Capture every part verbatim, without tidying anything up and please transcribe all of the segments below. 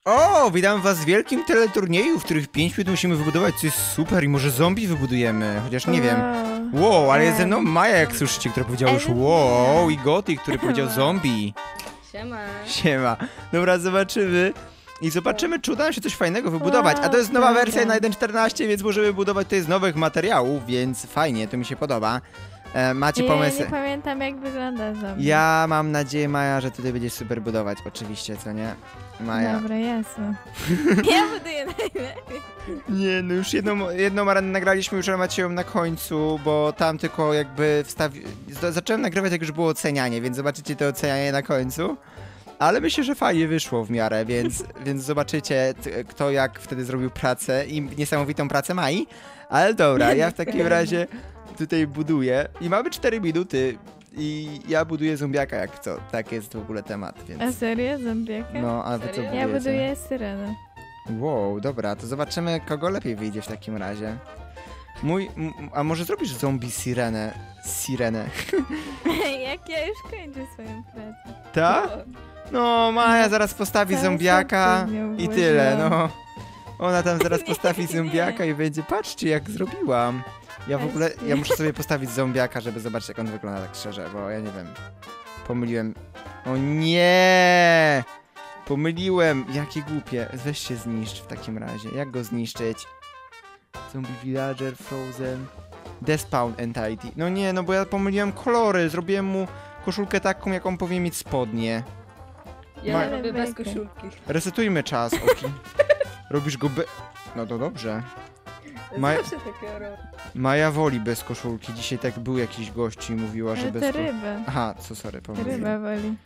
O, witam was w wielkim teleturnieju, w których pięć minut musimy wybudować coś super i może zombie wybudujemy, chociaż nie wiem. Wow, ale jest ze mną Maja, jak słyszycie, która powiedziała już wow, i Goty, który powiedział zombie. Siema. Siema. Dobra, zobaczymy. I zobaczymy, czy uda nam się coś fajnego wybudować. A to jest nowa wersja na jeden czternaście, więc możemy budować tutaj z nowych materiałów, więc fajnie, to mi się podoba. E, macie pomysł? Ja nie pamiętam, jak wygląda zombie. Ja mam nadzieję, Maja, że tutaj będziesz super budować, oczywiście, co nie? Maja. Dobra, jasne. Ja buduję najlepiej. Nie, no już jedną, jedną arenę nagraliśmy, już macie ją na końcu, bo tam tylko jakby wstawi... Zacząłem nagrywać, jak już było ocenianie, więc zobaczycie to ocenianie na końcu. Ale myślę, że fajnie wyszło w miarę, więc, więc zobaczycie, kto jak wtedy zrobił pracę i niesamowitą pracę Mai. Ale dobra, ja w takim razie tutaj buduję i mamy cztery minuty i ja buduję zombiaka jak co. Tak jest w ogóle temat, więc... A serio? Zombiaka? No, a wy co Serio? budujecie? Ja buduję syrenę. Wow, dobra, to zobaczymy, kogo lepiej wyjdzie w takim razie. Mój... M a może zrobisz zombie sirenę? Sirenę. Jak ja już kończę swoją pracę. Ta? No, Maja zaraz postawi Całe zombiaka serce w nią i tyle, włożyłam. no. Ona tam zaraz postawi zombiaka i będzie, patrzcie jak zrobiłam. Ja w ogóle, ja muszę sobie postawić zombiaka, żeby zobaczyć jak on wygląda tak szczerze, bo ja nie wiem. Pomyliłem. O nie! Pomyliłem! Jakie głupie. Weź się zniszcz w takim razie. Jak go zniszczyć? Zombie Villager, Frozen... Despawn Entity. No nie, no bo ja pomyliłem kolory. Zrobiłem mu koszulkę taką, jaką powinien mieć spodnie. Ja Ma- robię bez koszulki. Resetujmy czas, oki. Robisz go be... No to dobrze. Maja- Zawsze takie robię. Maja woli bez koszulki. Dzisiaj tak był jakiś gość i mówiła, że Ale bez to koszulki. ryba. Aha, co sorry, pomyliłem. Ryba woli.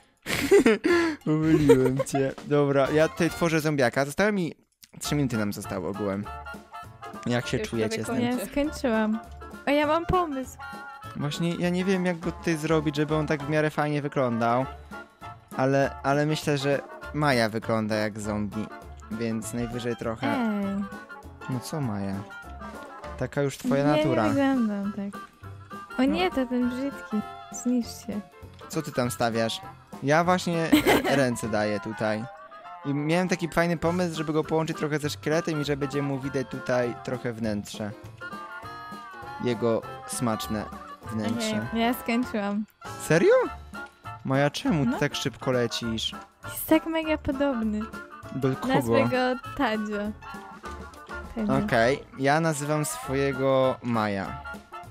Pomyliłem cię. Dobra, ja tutaj tworzę zombiaka. Zostały mi... Trzy minuty nam zostało ogółem. Jak się Już czujecie z prawie tym? kończę. Ja skończyłam. O, ja mam pomysł. Właśnie ja nie wiem jak go tutaj zrobić, żeby on tak w miarę fajnie wyglądał. Ale, ale myślę, że Maja wygląda jak zombie. Więc najwyżej trochę... Ej. No co Maja? Taka już twoja nie, natura. Nie wyglądam tak. O nie, to ten brzydki. Zniszcz się. Co ty tam stawiasz? Ja właśnie e, ręce daję tutaj. I miałem taki fajny pomysł, żeby go połączyć trochę ze szkieletem i że będzie mu widać tutaj trochę wnętrze. Jego smaczne wnętrze. Okej, ja skończyłam. Serio? Maja, czemu ty No. tak szybko lecisz? Jest tak mega podobny. Do kogo? Nazwę go Tadzio. Tadzio. Okej, ja nazywam swojego Maja.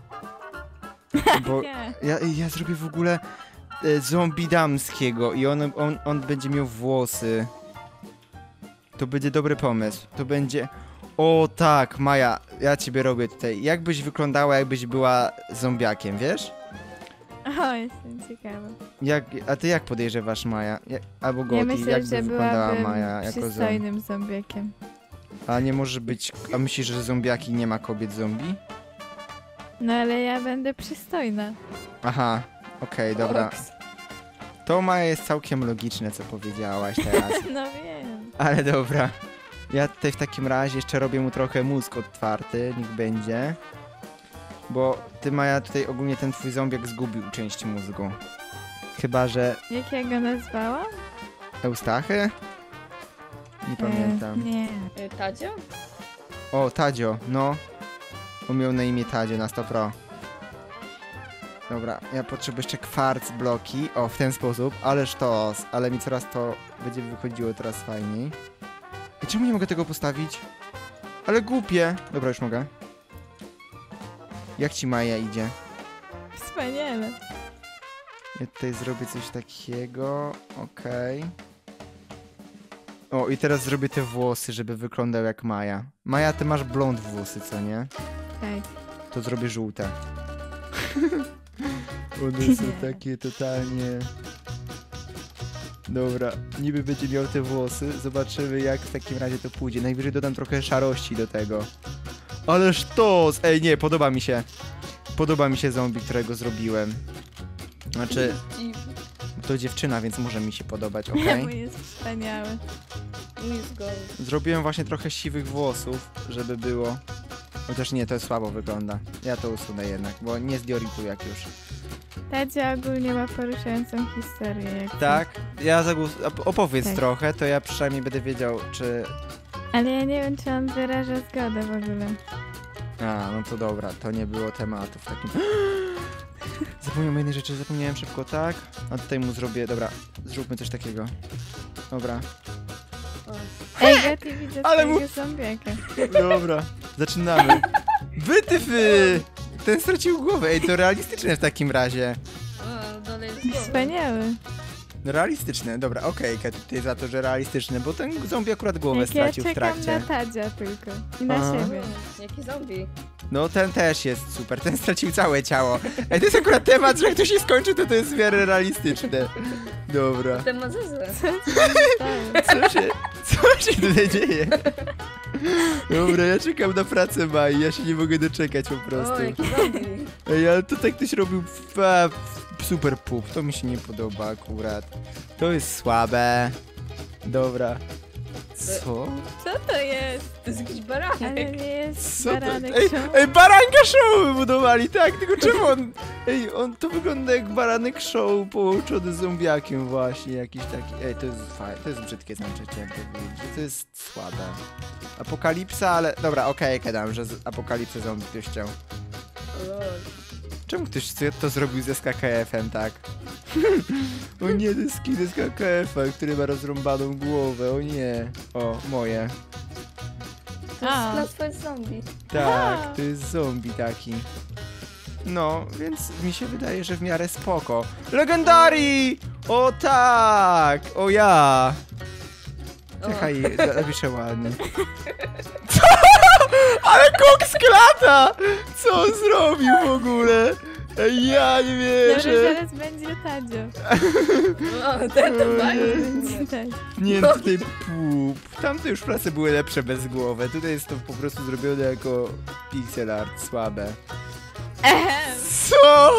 Bo Nie. ja, ja zrobię w ogóle e, zombie damskiego i on, on, on będzie miał włosy. To będzie dobry pomysł. To będzie... O tak, Maja, ja ciebie robię tutaj. Jak byś wyglądała, jakbyś była zombiakiem, wiesz? O, jestem ciekawa. Jak, a ty jak podejrzewasz Maja? Jak, albo Goti, Ja myślę, jak by że wyglądała byłabym Maja jako zombie? przystojnym zombiakiem. A nie może być... A myślisz, że zombiaki nie ma kobiet zombie? No ale ja będę przystojna. Aha, okej, dobra. Oks. To Maja jest całkiem logiczne, co powiedziałaś teraz. No wiem. Ale dobra. Ja tutaj w takim razie jeszcze robię mu trochę mózg otwarty, niech będzie. Bo ty, Maja, tutaj ogólnie ten twój zombiak zgubił część mózgu. Chyba, że Jak ja go nazwałam? Eustachy? Nie pamiętam. E, nie. Y, Tadzio? O, Tadzio, no. On miał na imię Tadzio na sto pro. Dobra, ja potrzebuję jeszcze kwarc bloki. O, w ten sposób. Ależ to, ale mi coraz to będzie wychodziło coraz fajniej. I czemu nie mogę tego postawić? Ale głupie. Dobra, już mogę. Jak ci Maja idzie? Wspaniale. Ja tutaj zrobię coś takiego. Okej. O, i teraz zrobię te włosy, żeby wyglądał jak Maja. Maja, ty masz blond włosy, co nie? Tak. To zrobię żółte. One są takie totalnie... Dobra, niby będzie miał te włosy. Zobaczymy jak w takim razie to pójdzie. Najwyżej dodam trochę szarości do tego. Ale sztos! Ej, nie, podoba mi się. Podoba mi się zombie, którego zrobiłem. Znaczy, Dziwny. to dziewczyna, więc może mi się podobać, okej? Mój jest wspaniały. Mój jest goły. Zrobiłem właśnie trochę siwych włosów, żeby było. Chociaż nie, to słabo wygląda. Ja to usunę jednak, bo nie zdiorytuję jak już. Tadzio ogólnie ma poruszającą historię. Jak Tak? ja zagłos... op- opowiedz Tak. trochę, to ja przynajmniej będę wiedział, czy... Ale ja nie wiem, czy on wyraża zgodę w ogóle. A, no to dobra, to nie było tematu w takim... Zapomniałem o jednej rzeczy, zapomniałem szybko, tak? A tutaj mu zrobię, dobra, zróbmy coś takiego. Dobra, Ej, Gotti, widzę Ale mu- twojego zombiaka. dobra, zaczynamy. Wytyfy! Ten stracił głowę, ej, to realistyczne w takim razie. A, dalej jest głowa. Wspaniały. Realistyczne, dobra, okej, okay, tutaj za to, że realistyczne, bo ten zombie akurat głowę Jak ja stracił w czekam trakcie. na Tadzia tylko. I na Aha. siebie. Mm, Jaki zombie. No ten też jest super, ten stracił całe ciało. Ej, to jest akurat temat, że jak to się skończy, to to jest w miarę realistyczne. Dobra. Ten ma zezę. Co ci się stało? Co się, co się tutaj dzieje? Dobra, ja czekam na pracę Mai, ja się nie mogę doczekać po prostu. O, jaki zombie. Ej, ale tutaj ktoś robił fa, super pup, to mi się nie podoba akurat. To jest słabe. Dobra. Co? Co to jest? To jest jakiś Ale baranek. nie jest Co to? baranek Ej, show. ej, baranka show wybudowali, tak? Tylko czemu on... Ej, on to wygląda jak baranek show połączony z zombiakiem właśnie, jakiś taki... Ej, to jest fajne, to jest brzydkie znaczy, chciałem powiedzieć, że to jest słabe. Apokalipsa, ale... Dobra, okej, okay, dam, że z apokalipsy zombie ktoś chciał. O, lol. Czemu ktoś to zrobił ze K K F-em, tak? O nie, to jest skin z K K F-a, który ma rozrąbaną głowę, o nie. O, moje. To jest A. klasa zombie. Tak, Aha. to jest zombie taki. No, więc mi się wydaje, że w miarę spoko. Legendary! O tak! O ja! O. Czekaj, napiszę ładnie. Co? Ale koks klata! Co on zrobił w ogóle? Ej, ja nie Dobra, wierzę. zaraz będzie Tadzio. O, ten to fajny. Będzie tak. Nie, no tutaj pup. Tamte już prace były lepsze bez głowy. Tutaj jest to po prostu zrobione jako pixel art, słabe. Ehem. Co?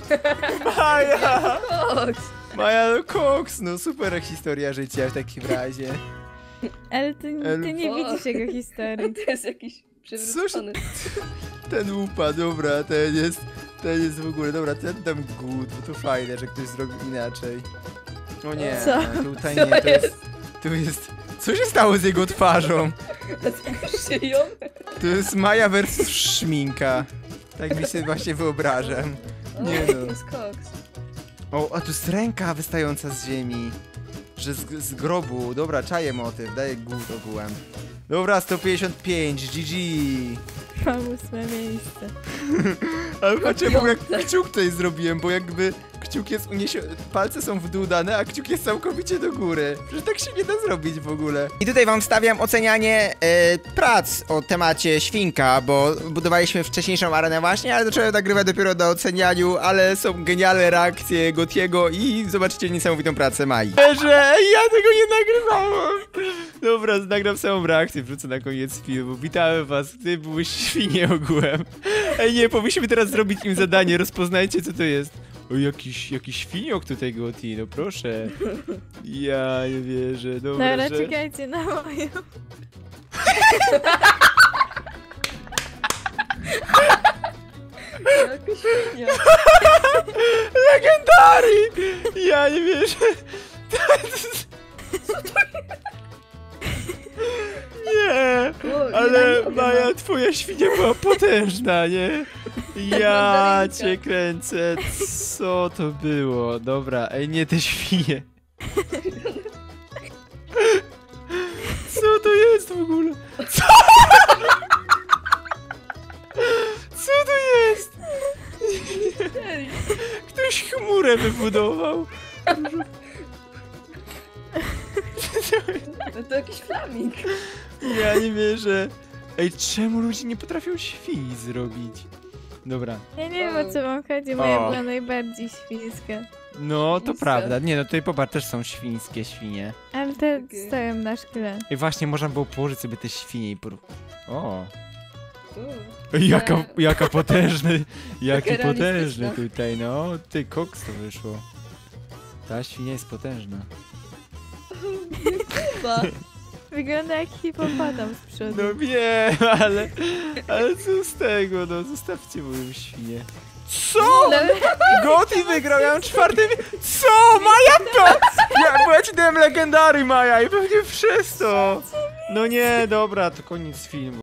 Maja! Koks. Maja, no koks, no super historia życia w takim razie. Ale ty, ty nie Elfo. widzisz jego historii. To jest jakiś przewrócony. Ten upa, dobra, ten jest, ten jest w ogóle, dobra, ten tam good, bo to fajne, że ktoś zrobił inaczej. O nie, Co? tutaj Co nie, to jest, jest? tu jest, co się stało z jego twarzą? Dlatego szyją. To jest Maja versus szminka. Tak mi się właśnie wyobrażam. O, Nie jaki no. jest koks. O, a tu jest ręka wystająca z ziemi. Że z, z grobu. Dobra, czaję motyw, daję gut ogółem. Dobra, sto pięćdziesiąt pięć, G G. Ma ósme miejsce. Ale patrzcie, bo jak kciuk tutaj zrobiłem, bo jakby kciuk jest uniesiony, palce są w dół dane, a kciuk jest całkowicie do góry. Przecież tak się nie da zrobić w ogóle. I tutaj wam wstawiam ocenianie e, prac o temacie świnka, bo budowaliśmy wcześniejszą arenę właśnie, ale zacząłem nagrywać dopiero na ocenianiu, ale są genialne reakcje Gotiego i zobaczycie niesamowitą pracę Mai. Że ja tego nie nagrywałam. Dobra, nagram samą reakcję, wrzucę na koniec filmu. Witamy was, ty byłeś świnie ogółem. Ej nie, powinniśmy teraz zrobić im zadanie, rozpoznajcie co to jest. O, jakiś, jakiś świniok tutaj Goti, no proszę. Ja nie wierzę, dobra, Dobra, że... czekajcie na moją. Jaka świnia. Legendary! Ja nie wierzę. Nie, O, ale nie, nie, Maja, twoja świnia była potężna, nie? Ja Mandarynka. cię kręcę, co to było? Dobra, ej, nie te świnie. Co to jest w ogóle? Co? Co to jest? Ktoś chmurę wybudował. No to jakiś flaming. Ja nie wierzę. Ej, czemu ludzie nie potrafią świni zrobić? Dobra. Ja nie wiem o co wam chodzi, moja O. była najbardziej świńska. No, to Świńska. prawda. Nie, no tutaj popatrz, też są świńskie świnie. Ale te Takie. stoją na szkle. I właśnie można było położyć sobie te świnie i por... O. U. Ej, Jaka, Nie. jaka potężny, jaki Taka potężny realistyczna. tutaj, no. Ty, koks to wyszło. Ta świnia jest potężna. Chyba. Wygląda jak hipopotam z przodu. No wiem, ale, ale co z tego, no. Zostawcie moją świnię. Co? No, Goti wygrał, ja mam czwarty... mi- Co? Maja to... Ja, bo ja ci dałem legendary, Maja, i pewnie przez to. No nie, dobra, to koniec filmu.